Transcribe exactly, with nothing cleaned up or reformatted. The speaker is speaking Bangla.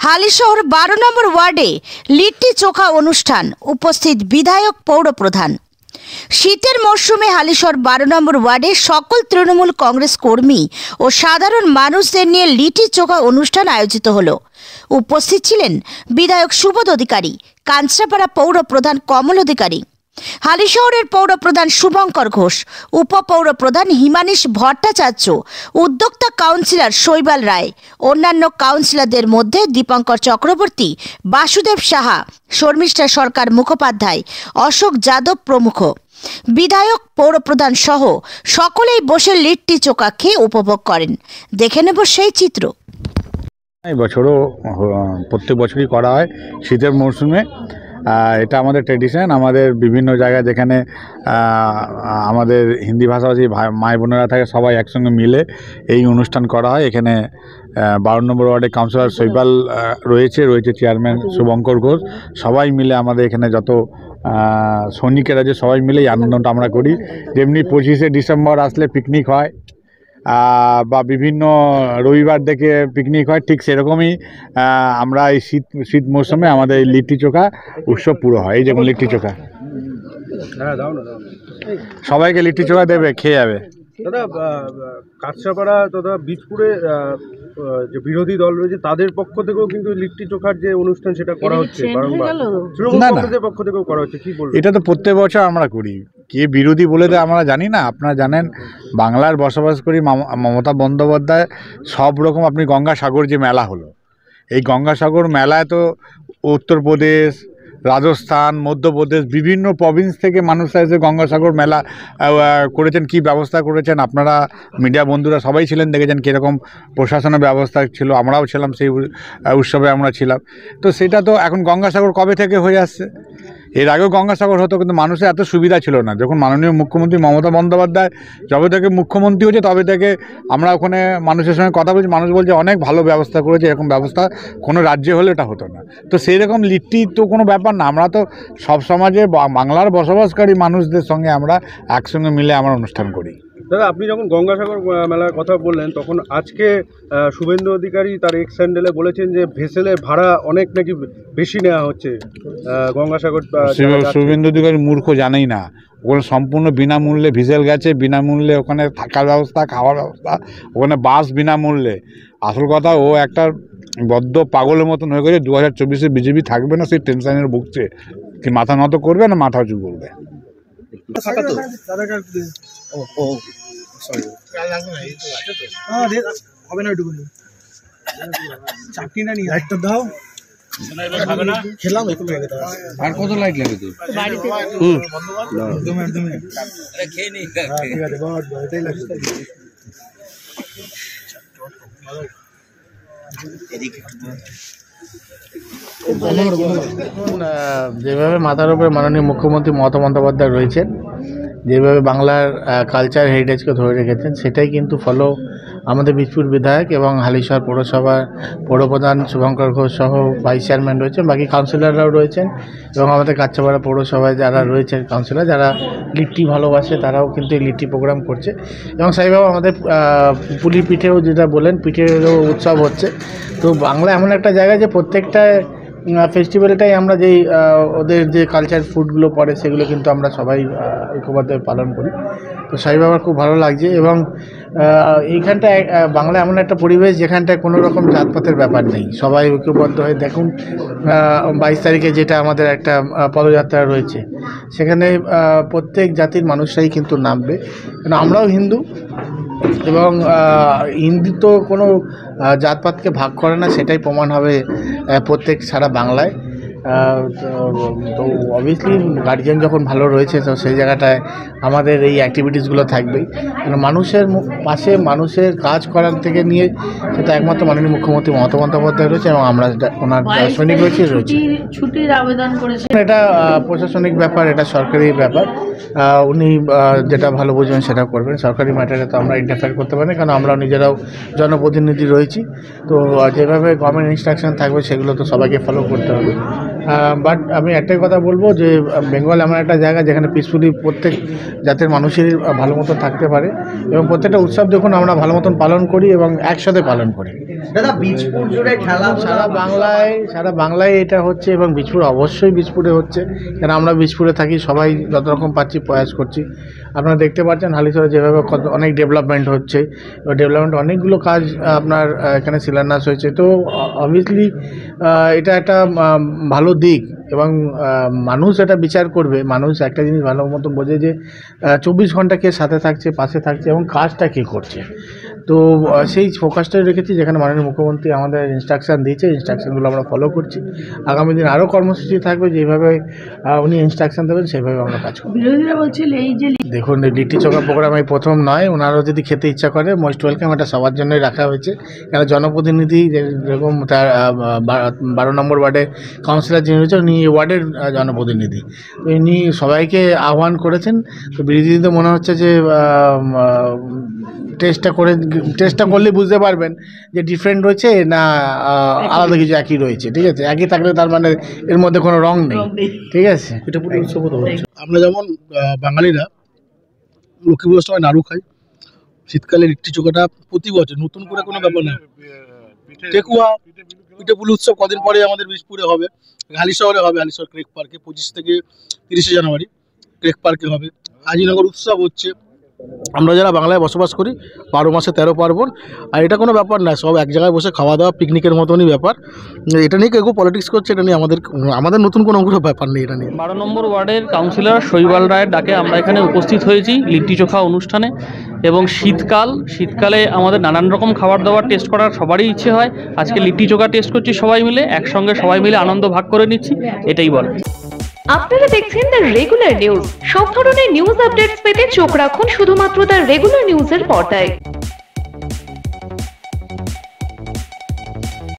হালিশহর বারো নম্বর ওয়ার্ডে লিট্টি চোখা অনুষ্ঠান, উপস্থিত বিধায়ক পৌরপ্রধান। শীতের মরশুমে হালিশহর বারো নম্বর ওয়ার্ডে সকল তৃণমূল কংগ্রেস কর্মী ও সাধারণ মানুষদের নিয়ে লিট্টি চোখা অনুষ্ঠান আয়োজিত হলো। উপস্থিত ছিলেন বিধায়ক সুবোধ অধিকারী, কাঞ্চরাপাড়া পৌরপ্রধান কমল অধিকারী, হালিশহরের পৌরপ্রধান শুভঙ্কর ঘোষ, উপপৌরপ্রধান হিমানীশ ভট্টাচার্য, উদ্যোক্তা কাউন্সিলর শৈবাল রায়, অন্যান্য কাউন্সিলরদের মধ্যে দীপঙ্কর চক্রবর্তী, বাসুদেব সাহা, শর্মিষ্ঠা সরকার মুখোপাধ্যায়, অশোক যাদব প্রমুখ। বিধায়ক, পৌরপ্রধান সহ সকলেই বসে লিট্টি চোখা খেয়ে উপভোগ করেন। দেখে নেব সেই চিত্র। এই বছরও প্রত্যেক বছরই করা হয় শীতের মরশুমে। এটা আমাদের ট্র্যাডিশন। আমাদের বিভিন্ন জায়গায় যেখানে আমাদের হিন্দি ভাষাভাষী মাই বোনেরা থাকে, সবাই একসঙ্গে মিলে এই অনুষ্ঠান করা হয়। এখানে বারো নম্বর ওয়ার্ডে কাউন্সিলর শৈবাল রয়েছে, রয়েছে চেয়ারম্যান শুভঙ্কর ঘোষ। সবাই মিলে আমাদের এখানে যত সৈনিকেরা আছে সবাই মিলে এই আনন্দটা আমরা করি। যেমনি পঁচিশে ডিসেম্বর আসলে পিকনিক হয় বা বিভিন্ন রবিবার দেখে পিকনিক হয়, ঠিক সেরকমই আমরা এই শীত শীত মৌসুমে আমাদের এই লিট্টি চোখা উৎসব পুরো হয়। এই যেমন লিট্টি চোখা, সবাইকে লিট্টি চোখা দেবে, খেয়ে যাবে। দাদা, কাঁচরাপাড়া তথা বীজপুরে যে বিরোধী দল রয়েছে তাদের পক্ষ থেকেও কিন্তু লিট্টি চোখার যে অনুষ্ঠান সেটা করা হচ্ছে বারংবার, তৃণমূলের পক্ষ থেকেও করা হচ্ছে। কি বলবো, এটা তো প্রত্যেক বছর আমরা করি। কে বিরোধী বলে তো আমরা জানি না। আপনারা জানেন, বাংলার বসবাস করি, মমতা বন্দ্যোপাধ্যায় সব রকম, আপনি গঙ্গাসাগর যে মেলা হলো, এই গঙ্গাসাগর মেলায় তো উত্তরপ্রদেশ, রাজস্থান, মধ্যপ্রদেশ বিভিন্ন প্রভিন্স থেকে মানুষরা এসে গঙ্গাসাগর মেলা করেছেন। কি ব্যবস্থা করেছেন আপনারা মিডিয়া বন্ধুরা সবাই ছিলেন, দেখেছেন কীরকম প্রশাসনের ব্যবস্থা ছিল। আমরাও ছিলাম, সেই উৎসবে আমরা ছিলাম। তো সেটা তো এখন গঙ্গাসাগর কবে থেকে হয়ে আসছে। এর আগেও গঙ্গাসাগর হতো, কিন্তু মানুষের এত সুবিধা ছিল না। যখন মাননীয় মুখ্যমন্ত্রী মমতা বন্দ্যোপাধ্যায় যবে থেকে মুখ্যমন্ত্রী হয়েছে তবে থেকে আমরা ওখানে মানুষের সঙ্গে কথা বলছি, মানুষ বলছে অনেক ভালো ব্যবস্থা করেছে, এরকম ব্যবস্থা কোনো রাজ্যে হলে এটা হতো না। তো সেই রকম লিট্টি তো কোনো ব্যাপার না। আমরা তো সব সমাজে বাংলার বসবাসকারী মানুষদের সঙ্গে আমরা একসঙ্গে মিলে আমরা অনুষ্ঠান করি। দাদা, আপনি যখন গঙ্গাসাগর মেলার কথা বললেন, তখন আজকে শুভেন্দু অধিকারী তার এক্স হ্যান্ডেলে বলেছেন যে ভেসেলের ভাড়া অনেক নাকি বেশি নেওয়া হচ্ছে গঙ্গাসাগর। শুভেন্দু অধিকারী মূর্খ, জানেই না ওখানে সম্পূর্ণ বিনামূল্যে ভিসেল গেছে, বিনামূল্যে ওখানে থাকার ব্যবস্থা, খাওয়ার ব্যবস্থা, ওখানে বাস বিনামূল্যে। আসল কথা, ও একটা বদ্ধ পাগলের মতন হয়ে গেছে। দু হাজার চব্বিশে বিজেপি থাকবে না, সেই টেনশনের ভুগছে। কি মাথা নত করবে না মাথা উঁচু করবে? আর কত লাইট লাগে তো যেভাবে মাথার উপরে মাননীয় মুখ্যমন্ত্রী মমতা বন্দ্যোপাধ্যায় রয়েছেন, যেভাবে বাংলার কালচার হেরিটেজকে ধরে রেখেছেন, সেটাই কিন্তু ফলো আমাদের বীজপুর বিধায়ক এবং হালিশহর পৌরসভার পৌরপ্রধান শুভঙ্কর ঘোষ সহ ভাইস চেয়ারম্যান রয়েছেন, বাকি কাউন্সিলররাও রয়েছেন এবং আমাদের কাঁচরাপাড়া পৌরসভায় যারা রয়েছেন কাউন্সিলর, যারা লিট্টি ভালোবাসে তারাও কিন্তু এই লিট্টি প্রোগ্রাম করছে। এবং সেইভাবে আমাদের পুলি পিঠেও যেটা বলেন, পিঠেরও উৎসব হচ্ছে। তো বাংলা এমন একটা জায়গা যে প্রত্যেকটা ফেস্টিভ্যালটাই আমরা যেই ওদের যে কালচার ফুডগুলো পড়ে সেগুলো কিন্তু আমরা সবাই ঐক্যবদ্ধভাবে পালন করি। তো সেইভাবে আমার খুব ভালো লাগছে। এবং এইখানটায় বাংলা এমন একটা পরিবেশ যেখানটায় কোনো রকম জাতপাতের ব্যাপার নেই, সবাই ঐক্যবদ্ধ হয়ে। দেখুন, বাইশ তারিখে যেটা আমাদের একটা পদযাত্রা রয়েছে, সেখানে প্রত্যেক জাতির মানুষরাই কিন্তু নামবে, কারণ আমরাও হিন্দু এবং হিন্দু তো কোনো জাতপাতকে ভাগ করে না, সেটাই প্রমাণ হবে প্রত্যেক সারা বাংলায়। তো অবভিয়াসলি গার্জিয়ান যখন ভালো রয়েছে, তো সেই জায়গাটায় আমাদের এই অ্যাক্টিভিটিসগুলো থাকবেই। কারণ মানুষের পাশে মানুষের কাজ করার থেকে নিয়ে সেটা একমাত্র মাননীয় মুখ্যমন্ত্রী মমতা বন্দ্যোপাধ্যায় রয়েছে এবং আমরা ওনার সৈনিক রয়েছে রয়েছে ছুটির আবেদন করেছে। এটা প্রশাসনিক ব্যাপার, এটা সরকারি ব্যাপার। উনি যেটা ভালো বুঝবেন সেটা করবেন। সরকারি ম্যাটারে তো আমরা ইন্টারফেয়ার করতে পারি না, কারণ আমরাও নিজেরাও জনপ্রতিনিধি রয়েছি। তো যেভাবে গভর্নমেন্ট ইনস্ট্রাকশন থাকবে সেগুলো তো সবাইকে ফলো করতে হবে। বাট আমি একটাই কথা বলবো যে বেঙ্গল এমন একটা জায়গা যেখানে পিসফুলি প্রত্যেক জাতের মানুষেরই ভালো মতন থাকতে পারে এবং প্রত্যেকটা উৎসব দেখুন আমরা ভালো মতন পালন করি এবং একসাথে পালন করি। দাদা বীজপুর জুড়ে খেলা সারা বাংলায় সারা বাংলায় এটা হচ্ছে এবং বীজপুর অবশ্যই বীজপুরে হচ্ছে, কারণ আমরা বীজপুরে থাকি, সবাই যত রকম পাচ্ছি প্রয়াস করছি। আপনারা দেখতে পাচ্ছেন হালিশহরে যেভাবে কত অনেক ডেভেলপমেন্ট হচ্ছে, ডেভেলপমেন্ট অনেকগুলো কাজ আপনার এখানে শিলান্যাস হয়েছে। তো অবভিয়াসলি এটা একটা ভালো দিক এবং মানুষ এটা বিচার করবে। মানুষ একটা জিনিস ভালো মতো বোঝে যে চব্বিশ ঘন্টা কে সাথে থাকছে, পাশে থাকছে এবং কাজটা কে করছে। তো সেই ফোকাসটাই রেখেছি, যেখানে মাননীয় মুখ্যমন্ত্রী আমাদের ইনস্ট্রাকশান দিয়েছে, ইনস্ট্রাকশানগুলো আমরা ফলো করছি। আগামী দিন আরও কর্মসূচি থাকবে, যেভাবে উনি ইনস্ট্রাকশান দেবেন সেইভাবে আমরা কাজ করব। বিরোধীরা বলছিল এই যে দেখুন লিট্টি চোখা প্রোগ্রাম এই প্রথম নয়, ওনারাও যদি খেতে ইচ্ছা করে মোস্ট ওয়েলকাম, এটা সবার জন্যই রাখা হয়েছে। কেন জনপ্রতিনিধি যেরকম তার বারো নম্বর ওয়ার্ডে কাউন্সিলর যিনি রয়েছেন উনি ওয়ার্ডের জনপ্রতিনিধি, তো ইনি সবাইকে আহ্বান করেছেন। তো বিরোধীদের মনে হচ্ছে যে টেস্টটা করে টেস্টটা করলে বুঝতে পারবেন যে ডিফারেন্ট রয়েছে না আলাদা কিছু একই রয়েছে। ঠিক আছে, একই থাকলে তার মানে এর মধ্যে কোনো রং নেই। ঠিক আছে, এটা পুরো উৎসব হচ্ছে। আমরা যেমন বাঙালিরা লক্ষ্মী পুজোর সময় নাড়ু খাই, শীতকালে লিট্টি চোখাটা প্রতি বছর, নতুন করে কোনো ব্যাপার না। টেকুয়া পিঠে পুলি উৎসব কদিন পরে আমাদের বীজপুরে হবে, হালিশহরে হবে, হালিশহর ক্রেক পার্কে পঁচিশ থেকে তিরিশে জানুয়ারি ক্রেক পার্কে হবে। হাজিনগর উৎসব হচ্ছে। আমরা যারা বাংলায় বসবাস করি বারো মাসে তেরো পার্বণ, আর এটা কোনো ব্যাপার না, সব এক জায়গায় বসে খাওয়া দাওয়া পিকনিকের মতনই ব্যাপার। এটা নিয়ে কেউ পলিটিক্স করছে, এটা নিয়ে আমাদের আমাদের নতুন কোনো কোনো ব্যাপার নেই এটা নিয়ে। বারো নম্বর ওয়ার্ডের কাউন্সিলর শৈবাল রায়ের ডাকে আমরা এখানে উপস্থিত হয়েছি লিট্টি চোখা অনুষ্ঠানে। এবং শীতকাল শীতকালে আমাদের নানান রকম খাবার দাবার টেস্ট করার সবারই ইচ্ছে হয়। আজকে লিট্টি চোখা টেস্ট করছি সবাই মিলে, একসঙ্গে সবাই মিলে আনন্দ ভাগ করে নিচ্ছি, এটাই বলে। আপনারা দেখছেন দ্য রেগুলার নিউজ। সব ধরনের নিউজ আপডেটস পেতে চোখ রাখুন শুধুমাত্র দ্য রেগুলার নিউজের পর্দায়।